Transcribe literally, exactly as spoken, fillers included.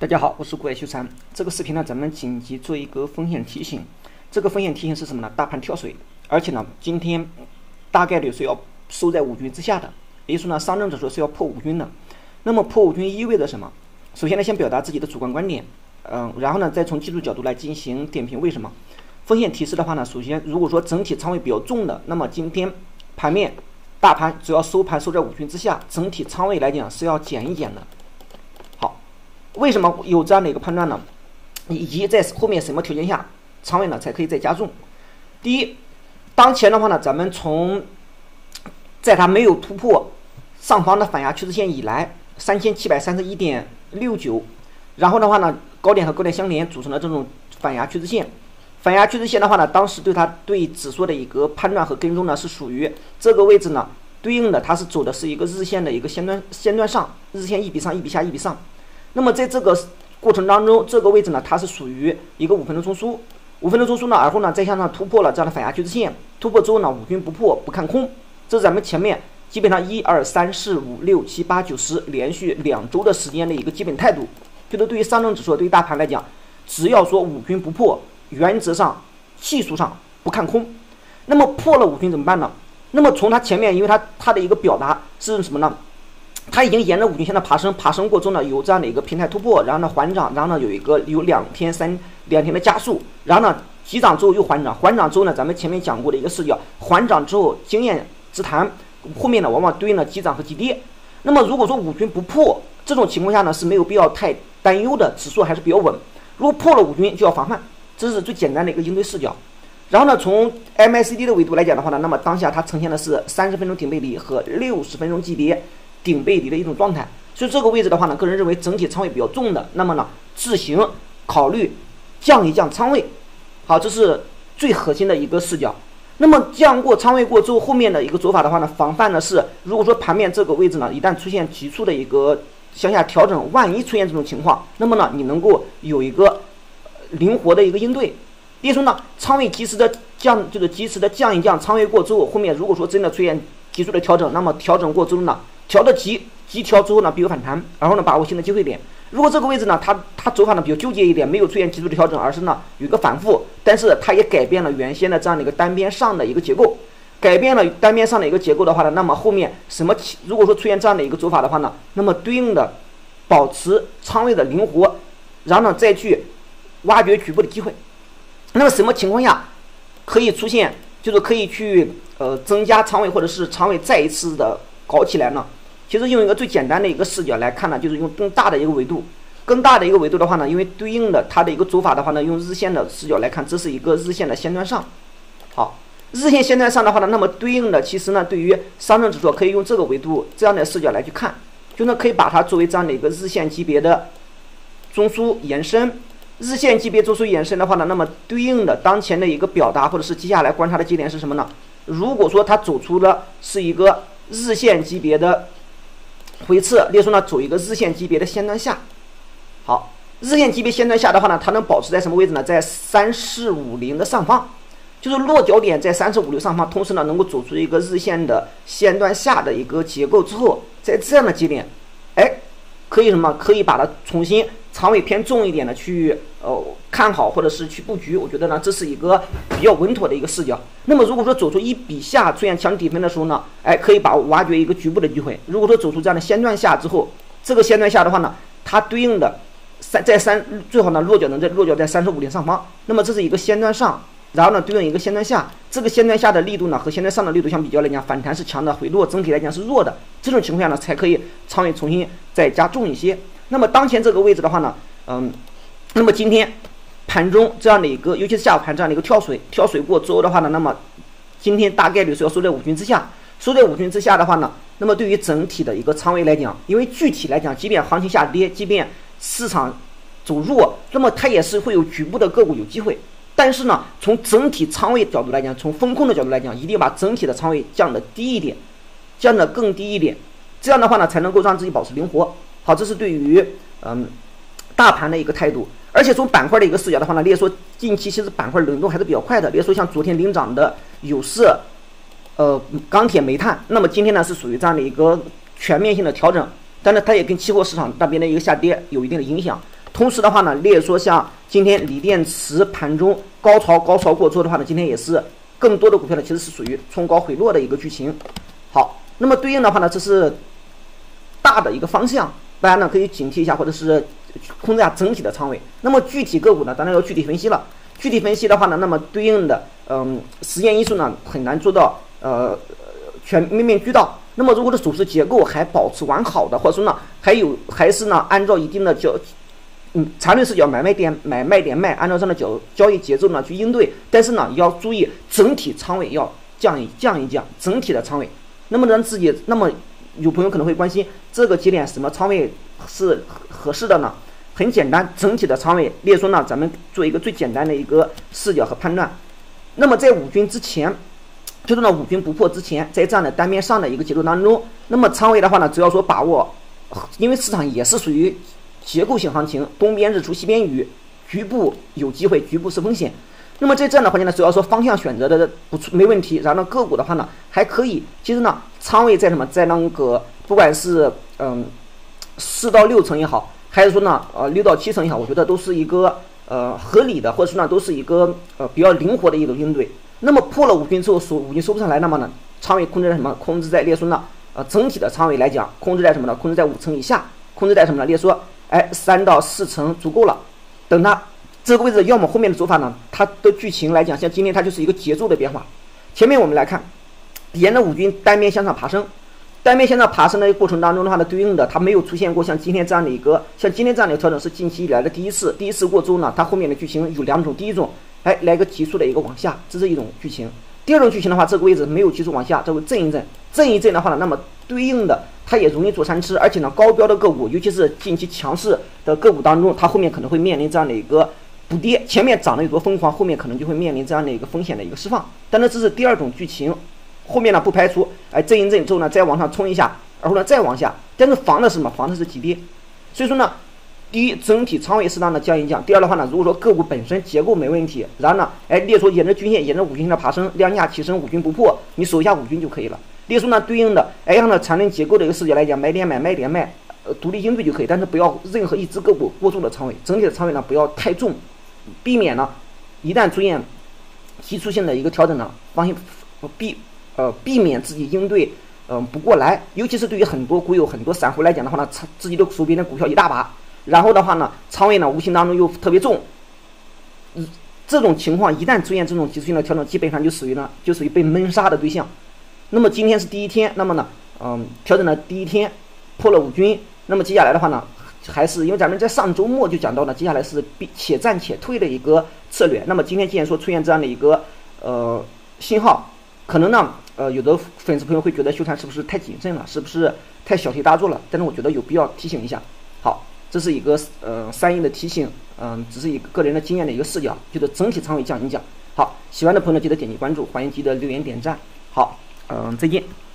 大家好，我是国外修禅。这个视频呢，咱们紧急做一个风险提醒。这个风险提醒是什么呢？大盘跳水，而且呢，今天大概率是要收在五均之下的，也就是说呢，上证指数是要破五均的。那么破五均意味着什么？首先呢，先表达自己的主观观点，嗯，然后呢，再从技术角度来进行点评为什么。风险提示的话呢，首先如果说整体仓位比较重的，那么今天盘面大盘只要收盘收在五均之下，整体仓位来讲是要减一减的。为什么有这样的一个判断呢？以及在后面什么条件下仓位呢才可以再加重？第一，当前的话呢，咱们从在它没有突破上方的反压趋势线以来，三千七百三十一点六九，然后的话呢，高点和高点相连，组成了这种反压趋势线。反压趋势线的话呢，当时对它对指数的一个判断和跟踪呢，是属于这个位置呢，对应的它是走的是一个日线的一个线段线段上，日线一笔上一笔下一笔上。那么在这个过程当中，这个位置呢，它是属于一个五分钟中枢，五分钟中枢呢，而后呢再向上突破了这样的反压趋势线，突破之后呢，五均不破不看空，这是咱们前面基本上一二三四五六七八九十连续两周的时间的一个基本态度，就是对于上证指数对于大盘来讲，只要说五均不破，原则上技术上不看空。那么破了五均怎么办呢？那么从它前面，因为它它的一个表达是什么呢？它已经沿着五均线的爬升，爬升过中呢，有这样的一个平台突破，然后呢缓涨，然后呢有一个有两天三两天的加速，然后呢急涨之后又缓涨，缓涨之后呢，咱们前面讲过的一个视角，缓涨之后经验之谈，后面呢往往对应了急涨和急跌。那么如果说五均不破，这种情况下呢是没有必要太担忧的，指数还是比较稳。如果破了五均就要防范，这是最简单的一个应对视角。然后呢，从 M A C D 的维度来讲的话呢，那么当下它呈现的是三十分钟顶背离和六十分钟级别顶背离的一种状态，所以这个位置的话呢，个人认为整体仓位比较重的，那么呢，自行考虑降一降仓位。好，这是最核心的一个视角。那么降过仓位过之后，后面的一个走法的话呢，防范的是，如果说盘面这个位置呢，一旦出现急速的一个向下调整，万一出现这种情况，那么呢，你能够有一个灵活的一个应对。比如说呢，仓位及时的降，就是及时的降一降仓位过之后，后面如果说真的出现急速的调整，那么调整过之后呢，调的急急调之后呢，必有反弹，然后呢把握新的机会点。如果这个位置呢，它它走法呢比较纠结一点，没有出现急速的调整，而是呢有一个反复，但是它也改变了原先的这样的一个单边上的一个结构，改变了单边上的一个结构的话呢，那么后面什么如果说出现这样的一个走法的话呢，那么对应的保持仓位的灵活，然后呢再去挖掘局部的机会。那么什么情况下可以出现，就是可以去呃增加仓位，或者是仓位再一次的搞起来呢？其实用一个最简单的一个视角来看呢，就是用更大的一个维度，更大的一个维度的话呢，因为对应的它的一个走法的话呢，用日线的视角来看，这是一个日线的线段上。好，日线线段上的话呢，那么对应的其实呢，对于上证指数可以用这个维度这样的视角来去看，就呢可以把它作为这样的一个日线级别的中枢延伸。日线级别中枢延伸的话呢，那么对应的当前的一个表达或者是接下来观察的节点是什么呢？如果说它走出的是一个日线级别的回撤，例如说呢走一个日线级别的线段下，好，日线级别线段下的话呢，它能保持在什么位置呢？在三四五零的上方，就是落脚点在三四五零上方，同时呢能够走出一个日线的线段下的一个结构之后，在这样的节点，哎，可以什么？可以把它重新仓位偏重一点的去呃看好，或者是去布局，我觉得呢这是一个比较稳妥的一个视角。那么如果说走出一笔下出现强底分的时候呢，哎，可以把挖掘一个局部的机会。如果说走出这样的线段下之后，这个线段下的话呢，它对应的三在三最好呢落脚能在落脚在三十五零上方，那么这是一个线段上，然后呢对应一个线段下，这个线段下的力度呢和线段上的力度相比较来讲，反弹是强的，回落整体来讲是弱的，这种情况下呢才可以仓位重新再加重一些。那么当前这个位置的话呢，嗯，那么今天盘中这样的一个，尤其是下午盘这样的一个跳水，跳水过之后的话呢，那么今天大概率是要收在五均之下，收在五均之下的话呢，那么对于整体的一个仓位来讲，因为具体来讲，即便行情下跌，即便市场走弱，那么它也是会有局部的个股有机会。但是呢，从整体仓位角度来讲，从风控的角度来讲，一定把整体的仓位降得低一点，降得更低一点，这样的话呢，才能够让自己保持灵活。好，这是对于嗯大盘的一个态度。而且从板块的一个视角的话呢，例如说近期其实板块轮动还是比较快的，例如说像昨天领涨的有色、呃钢铁、煤炭，那么今天呢是属于这样的一个全面性的调整，但是它也跟期货市场那边的一个下跌有一定的影响。 同时的话呢，列说像今天锂电池盘中高潮高潮过之后的话呢，今天也是更多的股票呢其实是属于冲高回落的一个剧情。好，那么对应的话呢，这是大的一个方向，大家呢可以警惕一下，或者是控制一下整体的仓位。那么具体个股呢，当然要具体分析了。具体分析的话呢，那么对应的嗯时间因素呢很难做到呃全面面俱到。那么如果的走势结构还保持完好的，或者说呢还有还是呢按照一定的交嗯缠论视角买卖点买卖点卖，按照这样的交交易节奏呢去应对，但是呢要注意整体仓位要降一降一降整体的仓位。那么让自己，那么有朋友可能会关心这个节点什么仓位是合适的呢？很简单，整体的仓位列说呢，咱们做一个最简单的一个视角和判断。那么在五均之前，就是呢五均不破之前，在这样的单面上的一个节奏当中，那么仓位的话呢，只要说把握，因为市场也是属于结构性行情，东边日出西边雨，局部有机会，局部是风险。那么在这样的环境呢，只要说方向选择的不没问题，然后呢个股的话呢还可以，其实呢仓位在什么，在那个不管是嗯四到六成也好，还是说呢呃六到七成也好，我觉得都是一个呃合理的，或者说呢都是一个呃比较灵活的一种应对。那么破了五均之后收五均收不上来，那么呢仓位控制在什么？控制在列说呢呃整体的仓位来讲，控制在什么呢？控制在五成以下，控制在什么呢？列说哎三到四成足够了，等它。这个位置要么后面的走法呢，它的剧情来讲，像今天它就是一个节奏的变化。前面我们来看，沿着五均单面向上爬升，单面向上爬升的过程当中的话呢，对应的它没有出现过像今天这样的一个，像今天这样的调整是近期以来的第一次，第一次过之后呢，它后面的剧情有两种，第一种，哎，来个急速的一个往下，这是一种剧情。第二种剧情的话，这个位置没有急速往下，这会震一震，震一震的话呢，那么对应的它也容易做三吃，而且呢，高标的个股，尤其是近期强势的个股当中，它后面可能会面临这样的一个补跌，前面涨得有多疯狂，后面可能就会面临这样的一个风险的一个释放。但是这是第二种剧情，后面呢不排除哎震一震之后呢再往上冲一下，然后呢再往下，但是防的是什么？防的是急跌。所以说呢，第一，整体仓位适当的降一降；第二的话呢，如果说个股本身结构没问题，然后呢，哎列出沿着均线、沿着五均线的爬升，量价齐升，五均不破，你守一下五均就可以了。列出呢对应的哎按照缠论结构的一个视角来讲，买点买，卖点卖，呃独立应对就可以，但是不要任何一只个股过重的仓位，整体的仓位呢不要太重。避免呢，一旦出现急促性的一个调整呢，方向避呃避免自己应对嗯、呃、不过来，尤其是对于很多股友、很多散户来讲的话呢，自己的手边的股票一大把，然后的话呢，仓位呢无形当中又特别重，嗯，这种情况一旦出现这种急促性的调整，基本上就属于呢就属于被闷杀的对象。那么今天是第一天，那么呢，嗯，调整的第一天破了五均，那么接下来的话呢，还是因为咱们在上周末就讲到了，接下来是且战且退的一个策略。那么今天既然说出现这样的一个呃信号，可能呢呃有的粉丝朋友会觉得秀才是不是太谨慎了，是不是太小题大做了？但是我觉得有必要提醒一下。好，这是一个呃善意的提醒，嗯、呃，只是一个个人的经验的一个视角，就是整体仓位降一降。好，喜欢的朋友记得点击关注，欢迎记得留言点赞。好，嗯、呃，再见。